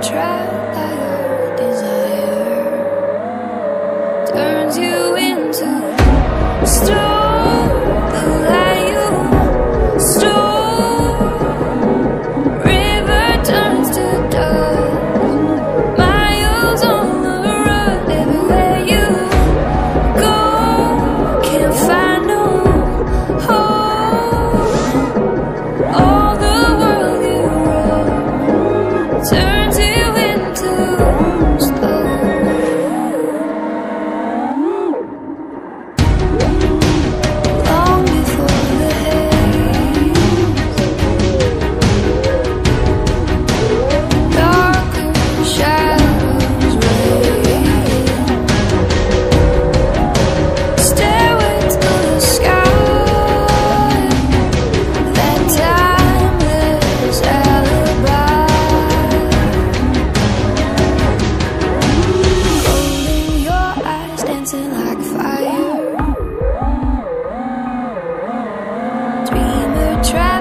trapped by your desire, turns you into stone. The light you stole, river turns to dust. Miles on the road, everywhere you go, can't find no home. All the world you run turns you into stone. Long before the haze, darker shadows reign. Stairway to the sky, that timeless alibi. Holding your eyes, dancing like fire. Dreamer, try